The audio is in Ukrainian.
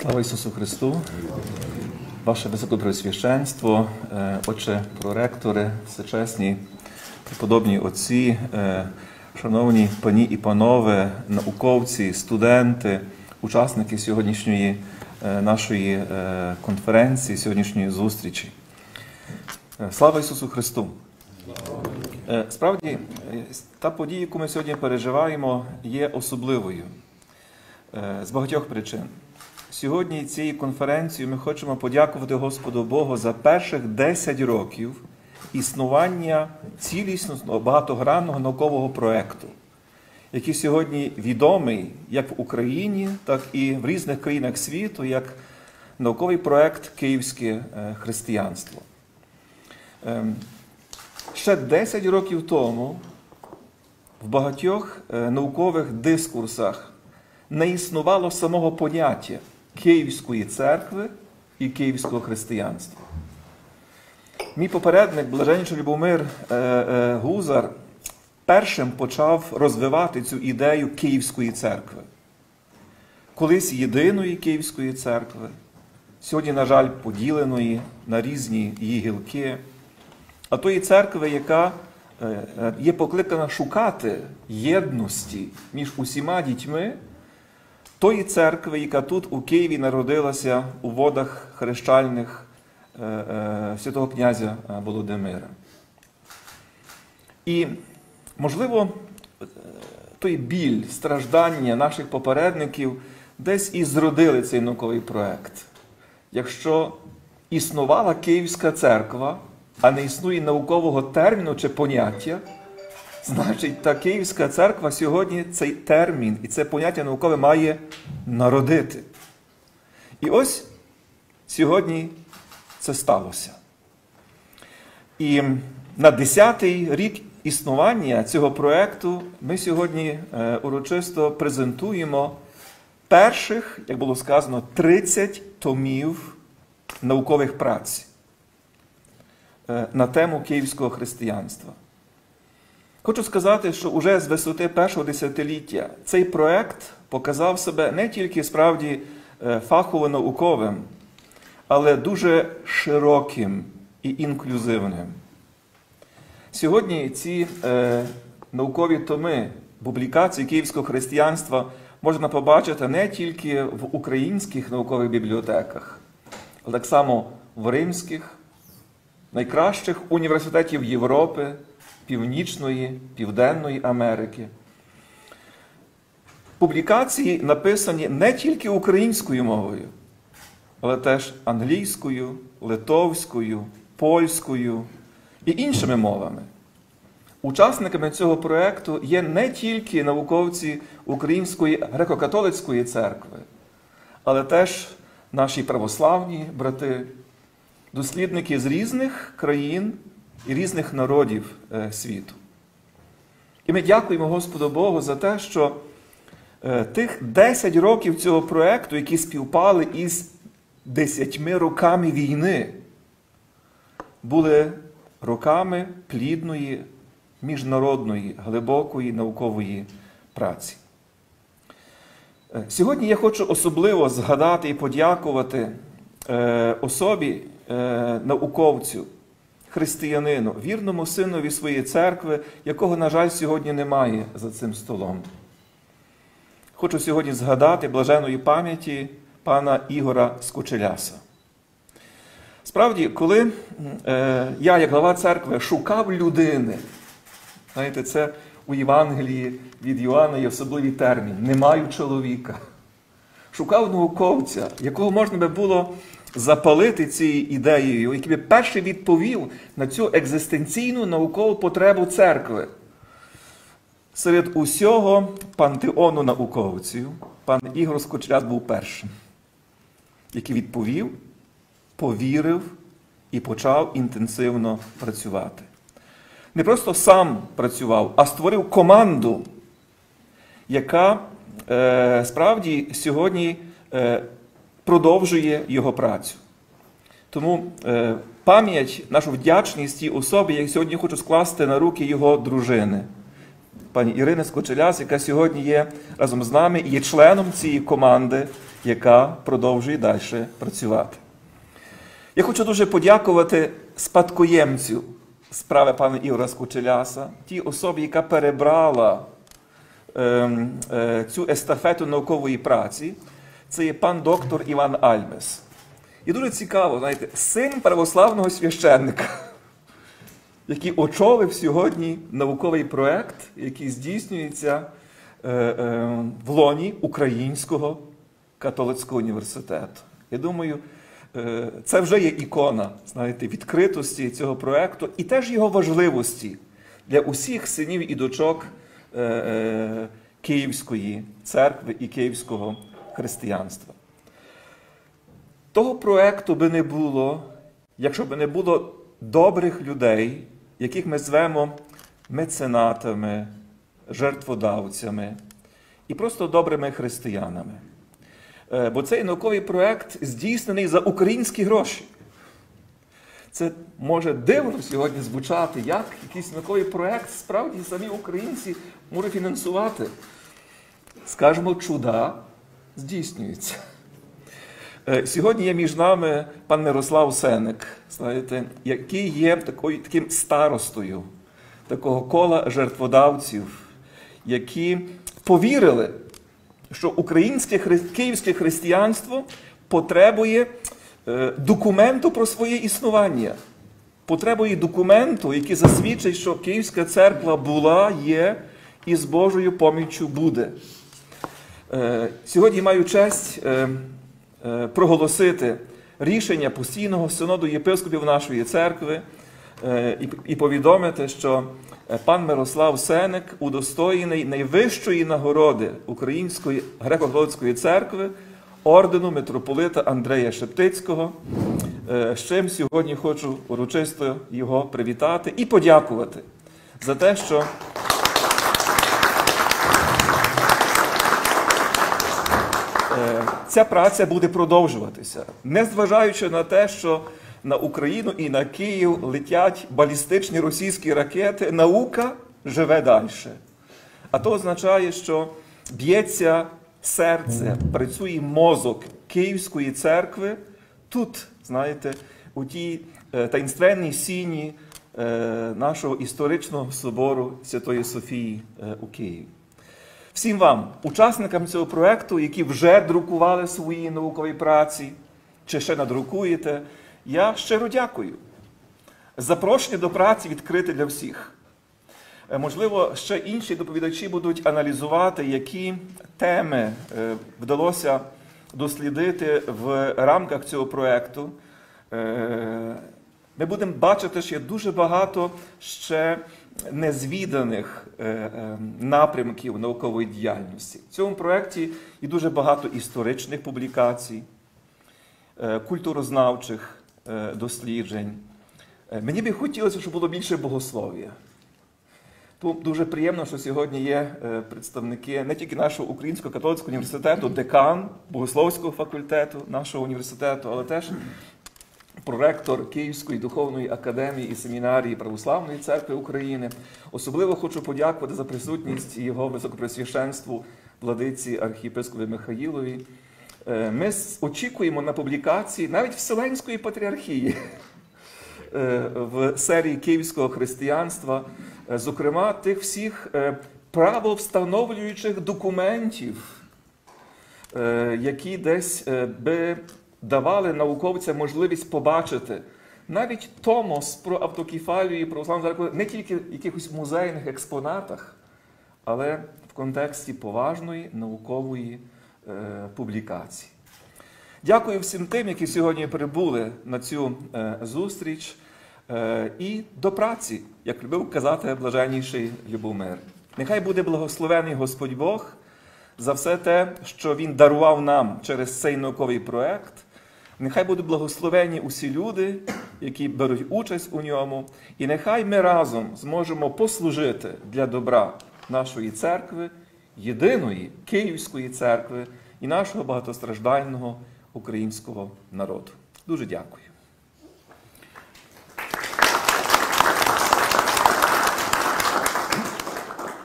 Слава Ісусу Христу! Ваше Високопреосвященство, отче проректори, всечесні, преподобні отці, шановні пані і панове, науковці, студенти, учасники сьогоднішньої нашої конференції, сьогоднішньої зустрічі. Слава Ісусу Христу! Справді, та подія, яку ми сьогодні переживаємо, є особливою з багатьох причин. Сьогодні цією конференцією ми хочемо подякувати Господу Богу за перших 10 років існування цілісного багатогранного наукового проєкту, який сьогодні відомий як в Україні, так і в різних країнах світу, як науковий проєкт «Київське християнство». Ще 10 років тому в багатьох наукових дискурсах не існувало самого поняття Київської церкви і Київського християнства. Мій попередник, блаженніший Любомир Гузар, першим почав розвивати цю ідею Київської церкви. Колись єдиної Київської церкви, сьогодні, на жаль, поділеної на різні її гілки, а тої церкви, яка є покликана шукати єдності між усіма дітьми, тої церкви, яка тут у Києві народилася у водах хрещальних святого князя Володимира. І, можливо, той біль, страждання наших попередників десь і зродили цей науковий проєкт. Якщо існувала Київська церква, а не існує наукового терміну чи поняття, значить, та Київська церква сьогодні цей термін і це поняття наукове має народити. І ось сьогодні це сталося. І на 10-й рік існування цього проєкту ми сьогодні урочисто презентуємо перших, як було сказано, 30 томів наукових праць на тему київського християнства. Хочу сказати, що уже з висоти першого десятиліття цей проєкт показав себе не тільки справді фахово-науковим, але дуже широким і інклюзивним. Сьогодні ці наукові томи, публікації київського християнства можна побачити не тільки в українських наукових бібліотеках, але так само в римських, найкращих університетів Європи, Північної, Південної Америки. Публікації написані не тільки українською мовою, але теж англійською, литовською, польською і іншими мовами. Учасниками цього проєкту є не тільки науковці Української греко-католицької церкви, але теж наші православні брати, дослідники з різних країн і різних народів світу. І ми дякуємо Господу Богу за те, що тих 10 років цього проєкту, які співпали із 10 роками війни, були роками плідної, міжнародної, глибокої наукової праці. Сьогодні я хочу особливо згадати і подякувати особі, науковцю, християнину, вірному синові своєї церкви, якого, на жаль, сьогодні немає за цим столом. Хочу сьогодні згадати блаженої пам'яті пана Ігора Скочеляса. Справді, коли я, як глава церкви, шукав людини, знаєте, це у Євангелії від Йоанна є особливий термін «не маю чоловіка». Шукав науковця, якого можна би було запалити цією ідеєю, який би перший відповів на цю екзистенційну наукову потребу церкви. Серед усього пантеону науковців пан Ігор Скочеляс був першим, який відповів, повірив і почав інтенсивно працювати. Не просто сам працював, а створив команду, яка справді сьогодні продовжує його працю. Тому пам'ять, нашу вдячність тій особі, я сьогодні хочу скласти на руки його дружини, пані Ірини Скочеляс, яка сьогодні є разом з нами і є членом цієї команди, яка продовжує далі працювати. Я хочу дуже подякувати спадкоємцю справи пана Ігоря Скучеляса, тій особі, яка перебрала цю естафету наукової праці. Це є пан доктор Іван Альмес. І дуже цікаво, знаєте, син православного священника, який очолив сьогодні науковий проєкт, який здійснюється в лоні Українського католицького університету. Я думаю, це вже є ікона, знаєте, відкритості цього проєкту і теж його важливості для усіх синів і дочок Київської церкви і київського християнства. Того проєкту би не було, якщо б не було добрих людей, яких ми звемо меценатами, жертводавцями і просто добрими християнами. Бо цей науковий проєкт здійснений за українські гроші. Це може дивно сьогодні звучати, як якийсь науковий проєкт справді самі українці можуть фінансувати. Скажемо, чуда здійснюються. Сьогодні є між нами пан Мирослав Сеник, знаєте, який є таким старостою такого кола жертводавців, які повірили, що українське київське християнство потребує документу про своє існування. Потребує документу, який засвідчить, що Київська церква була, є і з Божою поміччю буде. Сьогодні маю честь проголосити рішення постійного синоду єпископів нашої церкви і повідомити, що пан Мирослав Сеник удостоєний найвищої нагороди Української греко-католицької церкви ордену митрополита Андрея Шептицького, з чим сьогодні хочу урочисто його привітати і подякувати за те, що ця праця буде продовжуватися, незважаючи на те, що на Україну і на Київ летять балістичні російські ракети, наука живе далі. А то означає, що б'ється серце, працює мозок Київської церкви тут, знаєте, у тій таїнственній сіні нашого історичного собору Святої Софії у Києві. Всім вам, учасникам цього проєкту, які вже друкували свої наукові праці, чи ще надрукуєте, я щиро дякую. Запрошення до праці відкрите для всіх. Можливо, ще інші доповідачі будуть аналізувати, які теми вдалося дослідити в рамках цього проєкту. Ми будемо бачити, що є дуже багато ще незвіданих напрямків наукової діяльності. В цьому проєкті є дуже багато історичних публікацій, культурознавчих досліджень. Мені би хотілося, щоб було більше богослов'я. Дуже приємно, що сьогодні є представники не тільки нашого Українського католицького університету, декан Богословського факультету нашого університету, але теж проректор Київської духовної академії і семінарії Православної церкви України. Особливо хочу подякувати за присутність його високопресвященству владиці архієпископі Михаїлові. Ми очікуємо на публікації навіть Вселенської патріархії в серії Київського християнства, зокрема тих всіх правовстановлюючих документів, які десь би давали науковцям можливість побачити навіть томос про автокефалію і православну церкву не тільки в якихось музейних експонатах, але в контексті поважної наукової публікації. Дякую всім тим, які сьогодні прибули на цю зустріч. І до праці, як любив казати блаженніший Любомир. Нехай буде благословений Господь Бог за все те, що Він дарував нам через цей науковий проєкт. Нехай будуть благословені усі люди, які беруть участь у ньому. І нехай ми разом зможемо послужити для добра нашої церкви, єдиної Київської церкви і нашого багатостраждального українського народу. Дуже дякую.